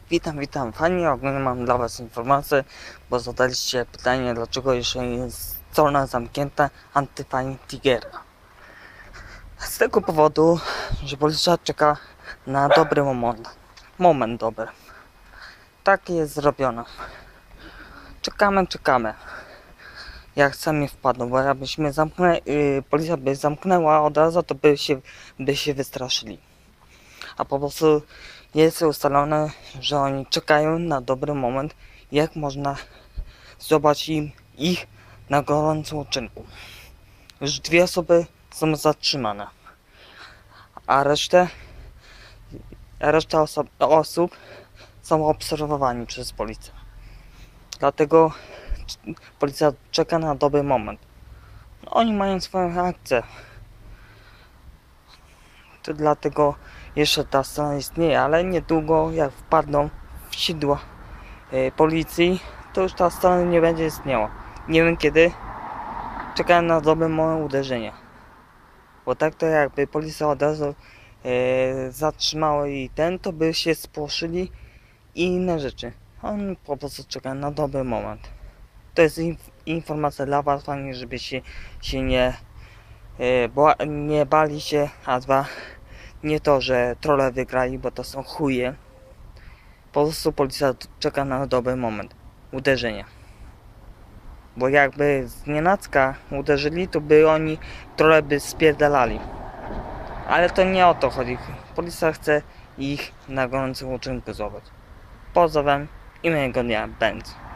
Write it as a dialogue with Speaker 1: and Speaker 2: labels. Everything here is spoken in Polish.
Speaker 1: Witam. Fajnie, ogólnie mam dla Was informację, bo zadaliście pytanie, dlaczego jeszcze jest strona zamknięta Antyfani Tigera. Z tego powodu, że policja czeka na dobry moment dobry. Tak jest zrobione. Czekamy. Jak sami wpadną, bo jakbyśmy policja by zamknęła od razu, to by się wystraszyli. A po prostu jest ustalone, że oni czekają na dobry moment, jak można zobaczyć ich na gorącym uczynku. Już 2 osoby są zatrzymane, a reszta osób są obserwowani przez policję. Dlatego policja czeka na dobry moment. Oni mają swoją akcję. To dlatego jeszcze ta strona istnieje, ale niedługo jak wpadną w sidła policji, to już ta strona nie będzie istniała. Nie wiem kiedy. Czekałem na dobre moje uderzenie. Bo tak to jakby policja od razu zatrzymała i to by się spłoszyli i inne rzeczy. On po prostu czeka na dobry moment. To jest informacja dla Was, fajnie, żeby się nie bali się, a dwa, nie to, że trolle wygrali, bo to są chuje. Po prostu policja czeka na dobry moment uderzenia. Bo jakby znienacka uderzyli, to by oni trolle by spierdalali. Ale to nie o to chodzi. Policja chce ich na gorącym uczynku złapać. Pozdrawiam i miłego dnia będzie.